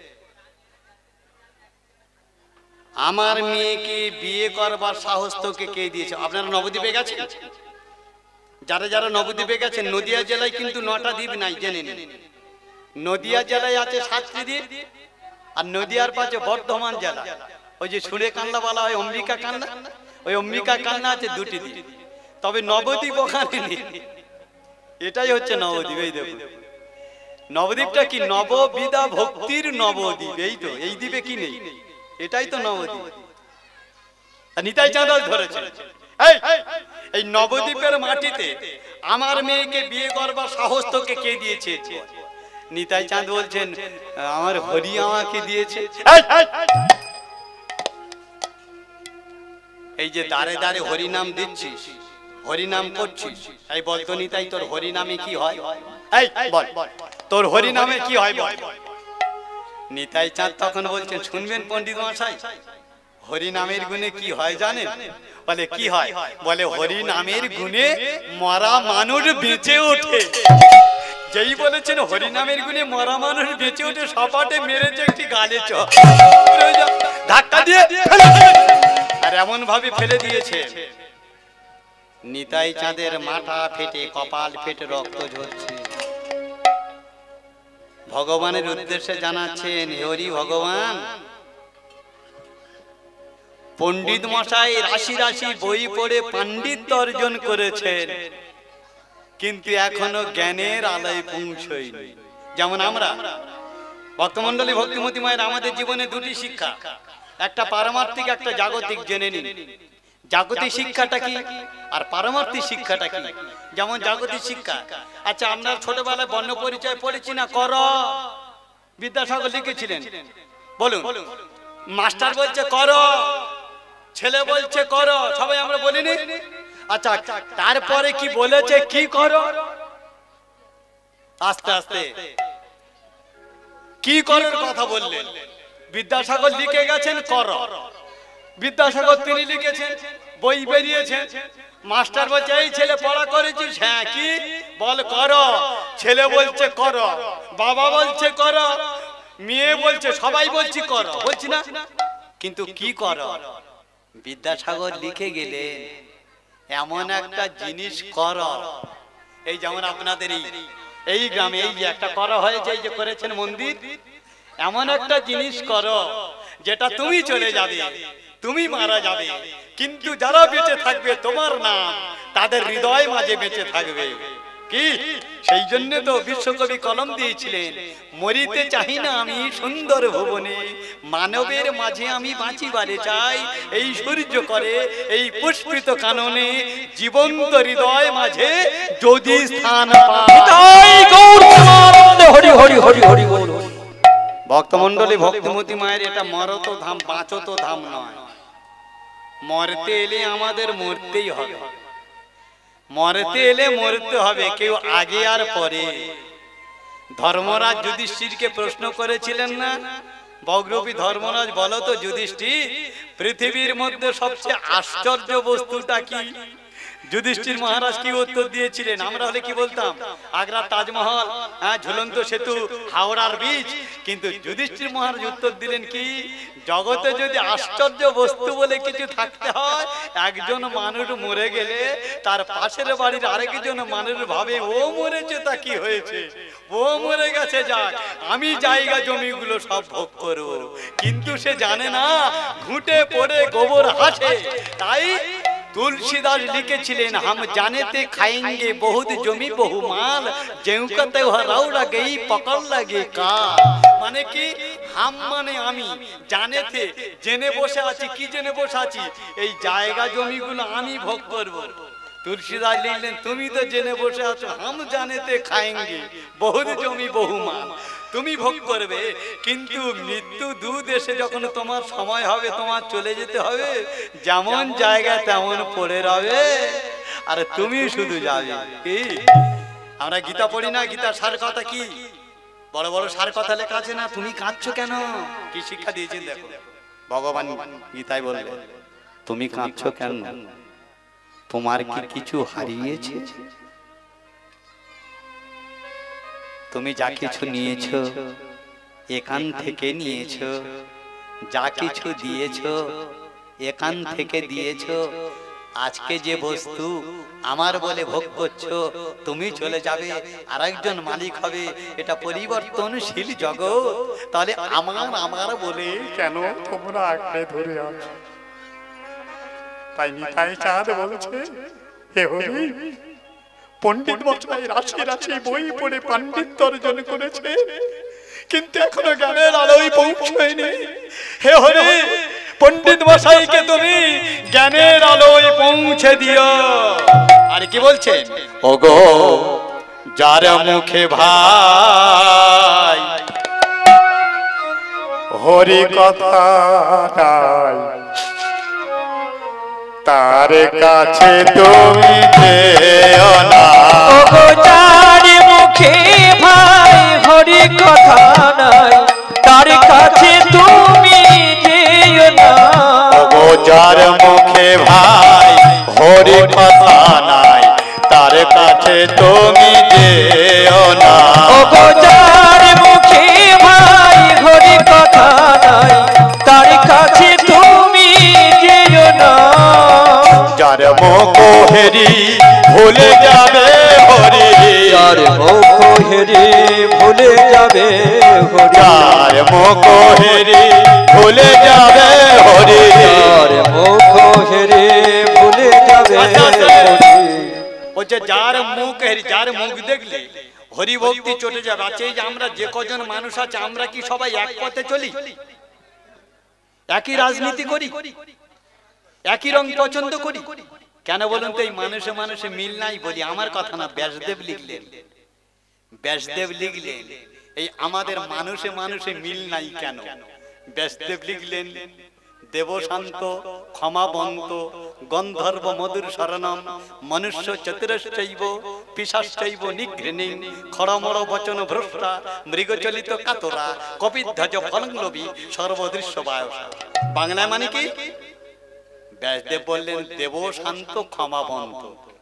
আমার মেয়েকে বিয়ে করবার সাহস তোকে কে দিয়েছে? আপনারা নবদ্বীপে গেছেন? যারা যারা নবদ্বীপে গেছেন, নদিয়া জেলায় কিন্তু 9টা দ্বীপ নাই, জেনে নিন। নদিয়া জেলায় আছে 7টি দ্বীপ, আর নদিয়ার পাশে বর্ধমান জেলা, ওই যে সুরে কান্না বলা হয় অম্বিকা কান্না, ওই অম্বিকা কান্না আছে 2টি দ্বীপ। তবে নবদ্বীপ ওখানে নেই। এটাই হচ্ছে নবদ্বীপ। এই দেখুন, নবদ্বীপটা কি? নববিধা ভক্তির নবদ্বীপ। এই তো, এই দ্বীপে কি নেই? এটাই তো নবদ্বীপ। নিতাই চাঁদ ধরেছে। এই নবদ্বীপের মাটিতে আমার মেয়েকে বিয়ে করবার সাহস তোকে কে দিয়েছে? নিতাই চাঁদ বলছেন আমার হরি আমাকে দিয়েছে। এই যে দাঁড়ে দাঁড়ে হরিনাম দিচ্ছিস, হরিনাম করছিস, এই বলতো নিতাই তোর হরিনামে কি হয়? এই বল, তোর হরিনামে কি হয় বল। নিতাই চাঁদ তখন বলছেন শুনবেন পণ্ডিত মশাই, হরিনামের গুণে কি হয় জানেন? বলে কি হয়? বলে হরিনামের গুণে মরা মানুষ বেঁচে ওঠে। যেই বলেছেন হরিনামের গুণে মরা মানুষ বেঁচে ওঠে, সপাটে মেরেছে একটি গালে চড়, ধাক্কা দিয়ে আর এমন ভাবে ফেলে দিয়েছে নিতাই চাঁদের মাথা ফেটে, কপাল ফেটে রক্ত ঝরছে। ভগবানের উদ্দেশ্যে জানাচ্ছেন, হরি ভগবান, পণ্ডিত মশাই রাশি রাশি বই পড়ে পাণ্ডিত্য অর্জন করেছেন, কিন্তু এখনো জ্ঞানের আলোয় পৌঁছয়নি। যেমন আমরা ভক্তমণ্ডলী ভক্তিমতী মায়ের আমাদের জীবনে দুটি শিক্ষা, একটা পারমার্থিক, একটা জাগতিক। জেনে নিন জাগতিক শিক্ষাটা কি আর পারমার্থিক শিক্ষাটা কি। যেমন জাগতিক শিক্ষা, আচ্ছা আমরা ছোটবেলায় বর্ণ পরিচয় পড়েছি না? কর, বিদ্যাসাগর লিখেছিলেন। বলুন, মাস্টার বলছে কর, ছেলে বলছে কর, সবাই আমরা বলিনি? আচ্ছা তারপরে কি বলেছে? কি করো? আস্তে আস্তে কি করার কথা বললেন। বিদ্যাসাগর লিখে গেছেন কর, বিদ্যাসাগর তিনি লিখেছেন, বই বেরিয়েছে। মাস্টার বলছে এই ছেলে পড়া করেছিস? হ্যাঁ। কি বল? কর। ছেলে বলছে কর, বাবা বলছে কর, মেয়ে বলছে, সবাই বলছি কর, বলছি না? কিন্তু কি কর? বিদ্যাসাগর লিখে গেলেন এমন একটা জিনিস কর। এই যেমন আপনাদের এই গ্রামে এই যে একটা করা হয়েছে, এই যে করেছেন মন্দির, এমন একটা জিনিস করো যেটা তুমি চলে যাবে, তুমি মারা যাবে, কিন্তু যারা বেঁচে থাকবে তোমার নাম তাদের হৃদয় মাঝে বেঁচে থাকবে। কি সেই জন্য তো বিশ্বকবি কলম দিয়েছিলেন, মরিতে চাহি না আমি সুন্দর ভুবনে, মানবের মাঝে আমি বাঁচিবারে চাই। এই সূর্য করে এই পুষ্পিত কাননে, জীবন্ত হৃদয় মাঝে যদি স্থান পায়। হরি হরি হরি হরি বল। ভক্তমণ্ডলী ভক্তিমতী মায়ের এটা মরত ধাম, বাঁচত ধাম নয়। মরতে এলে আমাদের মরতেই হবে, মরতে এলে মরতে হবে, কেউ আগে আর পরে। ধর্মরাজ যুধিষ্ঠিরকে প্রশ্ন করেছিলেন না, বগ্রবী ধর্মরাজ বলো তো যুধিষ্ঠির, পৃথিবীর মধ্যে সবচেয়ে আশ্চর্য বস্তুটা কি? যুধিষ্ঠির মহারাজ কি উত্তর দিয়েছিলেন? আমরা হলে কি বলতাম? আগ্রা তাজমহল, ঝুলন্ত সেতু, হাওড়ার ব্রিজ। কিন্তু যুধিষ্ঠির মহারাজ উত্তর দিলেন কি? জগতে যদি আশ্চর্য বস্তু বলে কিছু থাকতে হয়, একজন মানুষ মরে গেলে তার পাশের বাড়ির আরেকজন মানুষ ভাবে ও মরেছে তা কি হয়েছে, ও মরে গেছে, যাক আমি জায়গা জমিগুলো সব ভোগ করব। কিন্তু সে জানে না ঘুঁটে পড়ে গোবর হাসে। তাই तुलसीदास लिखेছিলেন हम जानेते खाएंगे बहुत जमी बहु माल जेउ कते हराउड़ा गई पकड़ लगे का माने कि हम माने आमी জানেতে জেনে বসে আছি কি জেনে বসে আছি এই জায়গা জমিগুলো আমি ভোগ করব तुलसीदास লিখলেন তুমি তো জেনে বসে আছো हम জানেতে खाएंगे बहुत जमी बहु माल তুমি ভোগ করবে কিন্তু মৃত্যু দুধ এসে যখন তোমার সময় হবে তোমার চলে যেতে হবে যেমন জায়গা তেমন পড়ে রবে আর তুমি শুধু যাবে কি আমরা গীতা পড়ি না গীতার সার কথা কি বড় বড় সার কথা লেখা আছে না তুমি কাঁদছো কেন কি শিক্ষা দিয়েছেন দেখো ভগবান গীতায় বললেন তুমি কাঁদছো কেন তোমার কি কিছু হারিয়েছে তুমি যা কিছু নিয়েছো এখান থেকে নিয়েছো যা কিছু দিয়েছো এখান থেকে দিয়েছো আজকে যে বস্তু আমার বলে ভোগ করছো তুমি চলে যাবে আরেকজন মালিক হবে এটা পরিবর্তনশীল জগৎ তাহলে আমার বলে কেন তোমরা আঁকড়ে ধরে আছো তাই নিতাই চাঁদ বলছে হে হরি पंडित মশাই রাশি রাশি বই পড়ে পাণ্ডিত্য অর্জন করেছে কিন্তু এখনো জ্ঞানের আলোয় পৌঁছায়নি হে হরি पंडित মশাইকে তুমি জ্ঞানের আলোয় পৌঁছে দিও আর কি বলছে ওগো যার মুখে ভাই হরি কথা নাই तार काछे तुमी जेओ ना ओगो जार मुखे भाई हरि कथा नाई तार काछे तुमी जेओ ना ओगो जार मुखे भाई हरि कथा नाई तार काछे तुमी जेओ ना ओगो जार मुखे भाई हरि कथा नाई तार काछे तुमी जेओ ना जार मोको हेरी भूले जाबे हरि जार मोको हेरी भूले जाबे हरि जार मोको हेरी भूले जाबे हरि जार मोको हेरी भूले जाबे हरि वो বলছে যার মুখ দেখলে হরি ভক্তি চটে যাবে। আচ্ছা এই যে আমরা যে কজন মানুষ আছে আমরা কি সবাই এক পথে চলি, একই রাজনীতি করি, একই রং পছন্দ করি? কেন বলুন তো? এই মানুষে মানুষে মিল নাই বলি। আমার কথা না, ব্যাসদেব লিখলেন, ব্যাসদেব লিখলেন এই আমাদের মানুষে মানুষে মিল নাই কেন? ব্যাসদেব লিখলেন দেবশান্ত ক্ষমাবন্ত গন্ধর্ব মধুর শরণম মনুষ্য চতুরশ্চৈব পিশাশ্চৈব নিঘ্রেণী খড়মড় বচন ভ্রষ্টা মৃগচলিত কাতরা কপিধ্বজ ফলংলোভী সর্বদৃশ্য বায়স। বাংলায় মানে কি? ব্যাসদেব বললেন দেবশান্ত ক্ষমাবন্ত।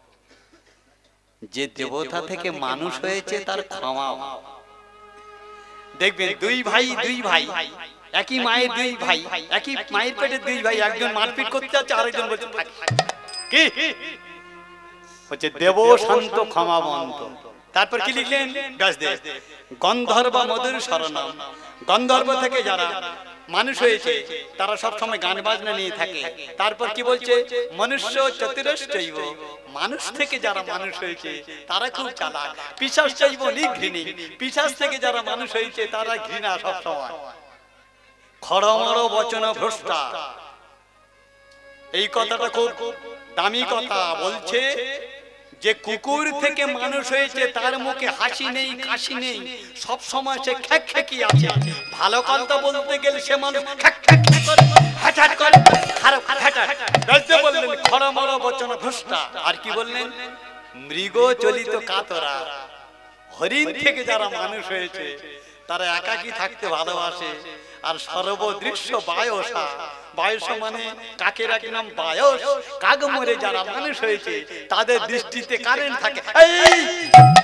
যে দেবতা থেকে মানুষ হয়েছে তার ক্ষমা। দেখবেন দুই ভাই একই মায়ের দুই ভাই, একই মায়ের পেটের দুই ভাই, একজন মারপিট করতে যাচ্ছে আরেকজন বলছে কি হচ্ছে দেব শান্ত ক্ষমাবন্ত। তারপর কি লিখলেন ব্যাসদেব? গন্ধর্ব মধুর শরণম। গন্ধর্ব থেকে যারা মানুষ হয়েছে তারা সব সময় গান বাজনা নিয়ে থাকে। তারপর কি বলছে? মনুষ্য চতুরশ্চৈব। মানুষ থেকে যারা মানুষ হয়েছে তারা খুব চালাক। পিশাশ্চৈব নিঘ্রেণী। পিশাচ থেকে যারা মানুষ হয়েছে তারা ঘৃণা সব সময়। খড়মড় বচন ভ্রষ্টা। এই কথাটা খুব দামি কথা। বলছে যে কুকুর থেকে মানুষ হয়েছে তার মুখে হাসি নেই কাশি নেই, সব সময় সে খ্যাকি আছে। ভালো কথা বলতে গেলে সে মানুষ বললেন খড়মড় বচন ভ্রষ্টা। আর কি বললেন? মৃগ চলিত কাতরা। হরিণ থেকে যারা মানুষ হয়েছে তারা একাকী থাকতে ভালোবাসে। আর সর্বদৃশ্য বায়সা। বায়স মানে কাকের এক নাম বায়স। কাক মরে যারা মানুষ হয়েছে তাদের দৃষ্টিতে কারেন্ট থাকে।